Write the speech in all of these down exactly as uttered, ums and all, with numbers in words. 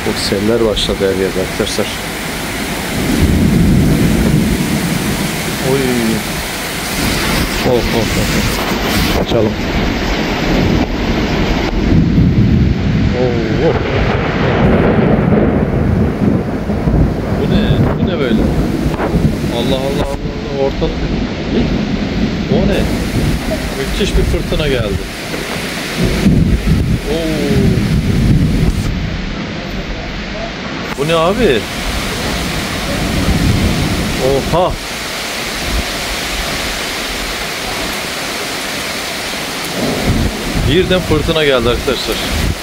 O seller başladı her yerde arkadaşlar. Oy. Oh, oh, oh. Açalım. Oh, oh. Bu ne? Bu ne böyle? Allah Allah Allah, ortalık. O ne? Müthiş bir fırtına geldi. Oo. Bu ne abi? Oha. Birden fırtına geldi arkadaşlar.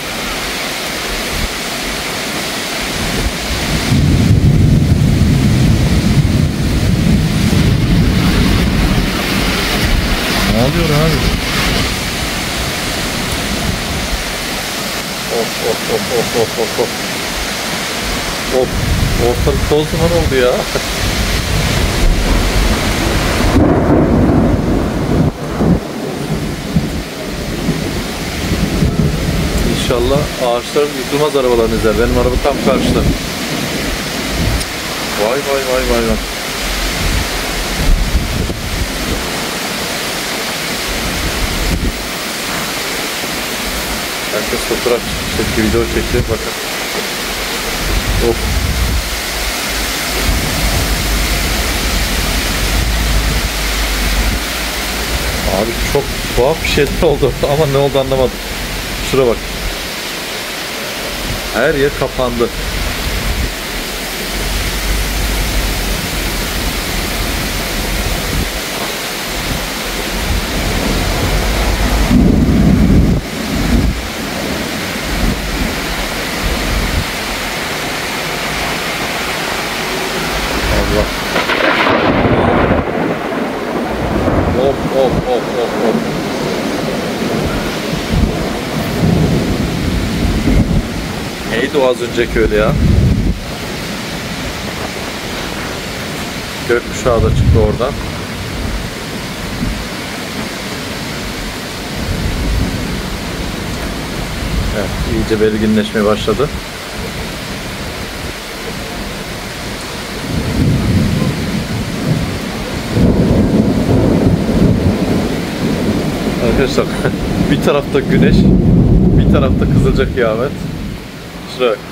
Ne oluyor abi? Of of of of of of of. Of, ortalık toz duman oldu ya. İnşallah ağaçlar yıkılmaz arabaların izler. Benim araba tam karşıda. Vay vay vay vay vay. Herkes fotoğraf çekti, video çekti. Bakın. Of. Abi çok tuhaf bir şeyler oldu ama ne oldu anlamadım. Şuraya bak. Her yer kapandı. Allah. Of of of of of. Neydi o az önceki öyle ya? Gökkuşağı da çıktı oradan. Evet, iyice belirginleşmeye başladı. Arkadaşlar bir tarafta güneş, bir tarafta kızılca kıyamet. Şuraya bak.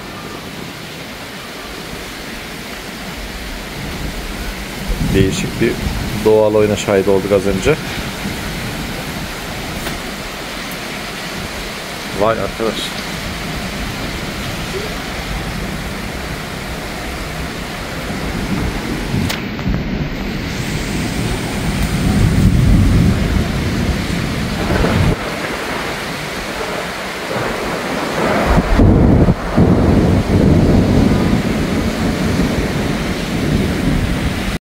Değişik bir doğal oyuna şahit olduk az önce. Vay arkadaş.